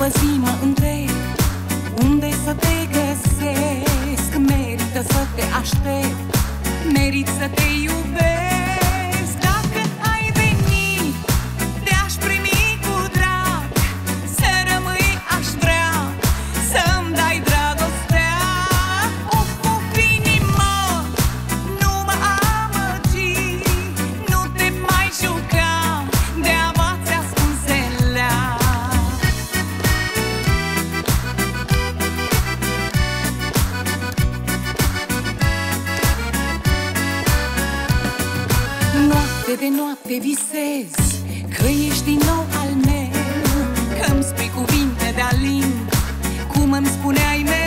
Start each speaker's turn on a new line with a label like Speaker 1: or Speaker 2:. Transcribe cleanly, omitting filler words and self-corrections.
Speaker 1: după zi mă întreb unde să te găsesc. Merită să te aștept, merit să te iubesc. Dacă ai veni, te-aș primi cu drag. Să rămâi aș vrea, să-mi dai dragostea. Of, inimă, nu mă amăgi, nu te mai juca, de-aba ți-ascunselea. Noapte de noapte visez că ești din nou al meu, că-mi spui cuvinte de alin, cum îmi spuneai mereu.